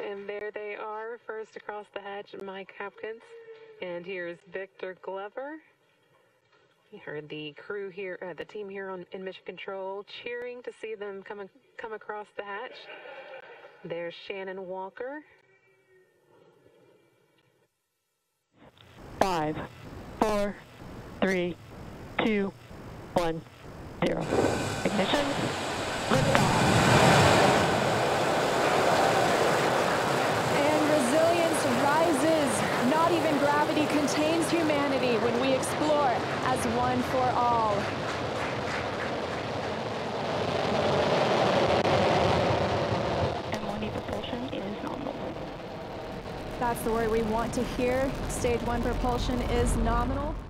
And there they are, first across the hatch, Mike Hopkins. And here's Victor Glover. You heard the crew here, the team here in Mission Control cheering to see them come across the hatch. There's Shannon Walker. 5, 4, 3, 2, 1, 0. Ignition. Liftoff. And resilience rises. Not even gravity contains humanity when we explore as one for all. M1 propulsion is nominal. That's the word we want to hear. Stage 1 propulsion is nominal.